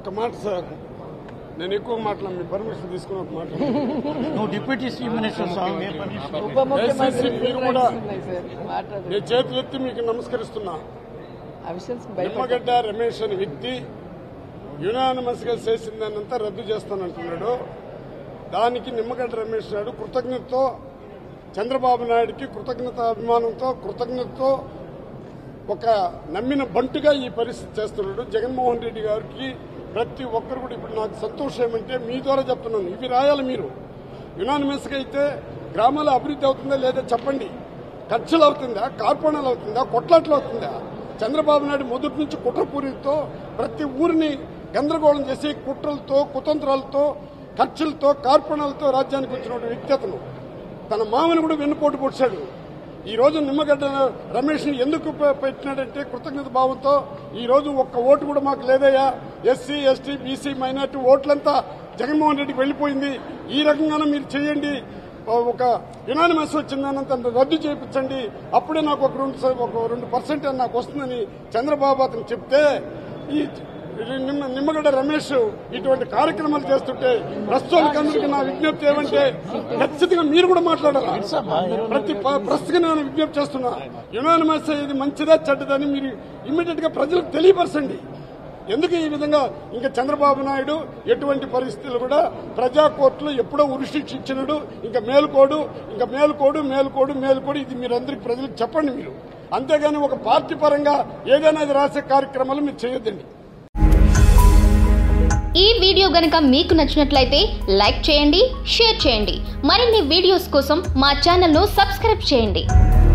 మాట సార్, నేను ఎక్కువ మాట్లాడు, మీ పర్మిషన్ తీసుకుని ఒక మాట. నువ్వు డిప్యూటీ చీఫ్ మినిస్టర్ స్వామి, మీరు కూడా నేను చేతులెత్తి మీకు నమస్కరిస్తున్నా. నిమ్మగడ్డ రమేష్ అనే వ్యక్తి యునానిమస్ గా చేసిందానంతా రద్దు చేస్తానంటున్నాడు. దానికి నిమ్మగడ్డ రమేష్ నాయుడు కృతజ్ఞతతో, చంద్రబాబు నాయుడికి కృతజ్ఞతతో ఒక నమ్మిన బంటుగా ఈ పరిస్థితి చేస్తున్నాడు. జగన్మోహన్ రెడ్డి గారికి ప్రతి ఒక్కరు కూడా ఇప్పుడు నాకు సంతోషం ఏమంటే మీ ద్వారా చెప్తున్నాను, ఇవి రాయాలి మీరు. యునానిమస్గా అయితే గ్రామాల అభివృద్ధి అవుతుందా లేదా చెప్పండి. ఖర్చులు అవుతుందా, కార్పణాలు అవుతుందా, కొట్లాట్లు అవుతుందా? చంద్రబాబు నాయుడు మొదటి నుంచి కుట్రపూరితో ప్రతి ఊరిని గందరగోళం చేసి కుట్రలతో, కుతంత్రాలతో, ఖర్చులతో, కార్పణాలతో రాజ్యానికి వచ్చిన వ్యక్తి అతను. తన మామని కూడా వెన్నుపోటు పొడిచాడు. ఈ రోజు నిమ్మగడ్డ రమేష్ ని ఎందుకు పెట్టినాడంటే కృతజ్ఞత భావంతో. ఈ రోజు ఒక్క ఓటు కూడా మాకు లేదయ్యా, ఎస్సీ ఎస్టీ బీసీ మైనార్టీ ఓట్లంతా జగన్మోహన్ రెడ్డికి వెళ్లిపోయింది. ఈ రకంగానే మీరు చేయండి, ఒక యునానిమస్ వచ్చిందనంత రద్దు చేయించండి, అప్పుడే నాకు ఒక 2% నాకు వస్తుందని చంద్రబాబు అతను చెప్తే, ఈ నిమ్మగడ్డ రమేష్ ఇటువంటి కార్యక్రమాలు చేస్తుంటే ప్రస్తుతానికి నా విజ్ఞప్తి ఏమంటే ఖచ్చితంగా మీరు కూడా మాట్లాడాలి. ప్రతి ప్రస్తుతం నేను విజ్ఞప్తి చేస్తున్నా, యునానిమస్ ఇది మంచిదా చెడ్డదని మీరు ఇమ్మీడియట్ గా ప్రజలకు తెలియపరచండి. ఎందుకు ఈ విధంగా ఇంకా చంద్రబాబు నాయుడు ఎటువంటి పరిస్థితులు కూడా ప్రజా కోర్టులో ఎప్పుడో ఉరిశిక్ష ఇచ్చినాడు. ఇంకా మేలుకోడు ఇది మీరందరికీ ప్రజలకు చెప్పండి మీరు. అంతేగాని ఒక పార్టీ పరంగా ఏదైనా ఇది రాసే కార్యక్రమాలు మీరు చేయొద్దండి. ఈ వీడియో గనుక మీకు నచ్చినట్లయితే లైక్ చేయండి, షేర్ చేయండి. మరిన్ని వీడియోస్ కోసం మా ఛానల్ను సబ్స్క్రైబ్ చేయండి.